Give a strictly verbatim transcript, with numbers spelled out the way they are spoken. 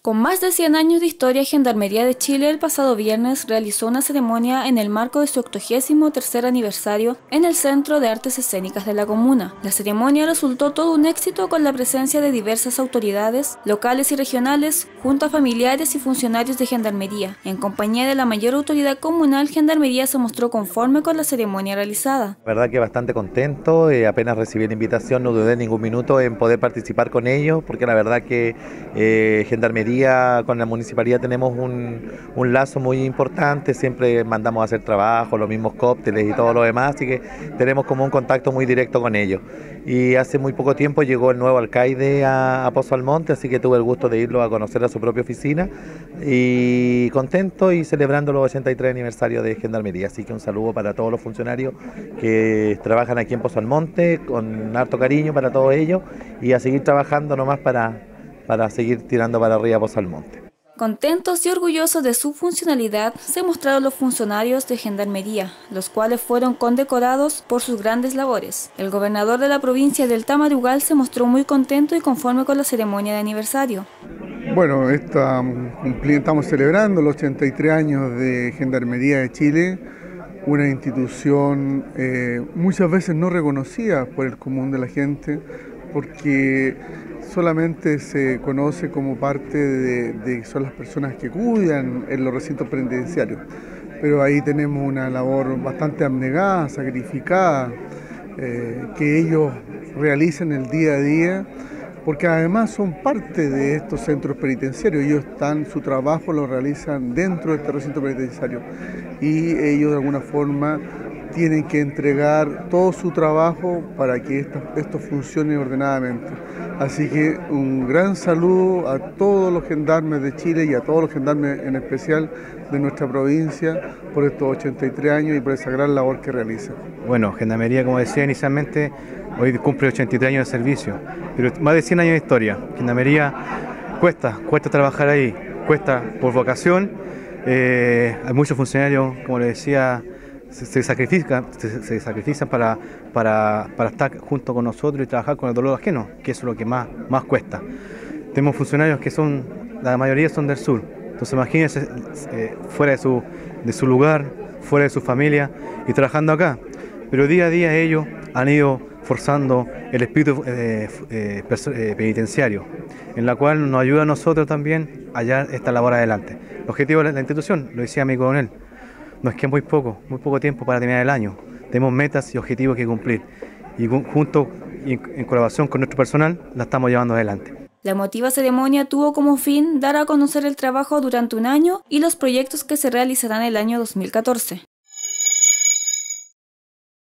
Con más de cien años de historia, Gendarmería de Chile el pasado viernes realizó una ceremonia en el marco de su octogésimo tercer aniversario en el Centro de Artes Escénicas de la comuna. La ceremonia resultó todo un éxito con la presencia de diversas autoridades locales y regionales, junto a familiares y funcionarios de Gendarmería. En compañía de la mayor autoridad comunal, Gendarmería se mostró conforme con la ceremonia realizada. La verdad que bastante contento, eh, apenas recibí la invitación no dudé ningún minuto en poder participar con ellos, porque la verdad que eh, Gendarmería con la municipalidad tenemos un, un lazo muy importante, siempre mandamos a hacer trabajo, los mismos cócteles y todo lo demás, así que tenemos como un contacto muy directo con ellos. Y hace muy poco tiempo llegó el nuevo alcaide a, a Pozo Almonte, así que tuve el gusto de irlo a conocer a su propia oficina y contento y celebrando los ochenta y tres aniversarios de Gendarmería, así que un saludo para todos los funcionarios que trabajan aquí en Pozo Almonte, con harto cariño para todos ellos y a seguir trabajando nomás para para seguir tirando para arriba Pozo Almonte. Contentos y orgullosos de su funcionalidad se mostraron los funcionarios de Gendarmería, los cuales fueron condecorados por sus grandes labores. El gobernador de la provincia del Tamarugal se mostró muy contento y conforme con la ceremonia de aniversario. Bueno, esta, estamos celebrando los ochenta y tres años de Gendarmería de Chile, una institución eh, muchas veces no reconocida por el común de la gente, porque solamente se conoce como parte de, de son las personas que cuidan en los recintos penitenciarios, pero ahí tenemos una labor bastante abnegada, sacrificada, eh, que ellos realizan el día a día, porque además son parte de estos centros penitenciarios. Ellos están, su trabajo lo realizan dentro de este recinto penitenciario y ellos de alguna forma tienen que entregar todo su trabajo para que esto, esto funcione ordenadamente. Así que un gran saludo a todos los gendarmes de Chile y a todos los gendarmes en especial de nuestra provincia por estos ochenta y tres años y por esa gran labor que realizan. Bueno, Gendarmería, como decía inicialmente, hoy cumple ochenta y tres años de servicio, pero más de cien años de historia. Gendarmería cuesta, cuesta trabajar ahí, cuesta por vocación. Eh, hay muchos funcionarios, como les decía, Se, se, sacrifican, se, se sacrifican para, para, para estar junto con nosotros y trabajar con el dolor ajeno, que eso es lo que más, más cuesta. Tenemos funcionarios que son, la mayoría son del sur, entonces imagínense eh, fuera de su, de su lugar, fuera de su familia y trabajando acá. Pero día a día ellos han ido forzando el espíritu eh, eh, eh, penitenciario, en la cual nos ayuda a nosotros también a hallar esta labor adelante. El objetivo de la institución, lo decía mi coronel, nos queda muy poco, muy poco tiempo para terminar el año. Tenemos metas y objetivos que cumplir y junto y en colaboración con nuestro personal la estamos llevando adelante. La emotiva ceremonia tuvo como fin dar a conocer el trabajo durante un año y los proyectos que se realizarán el año dos mil catorce.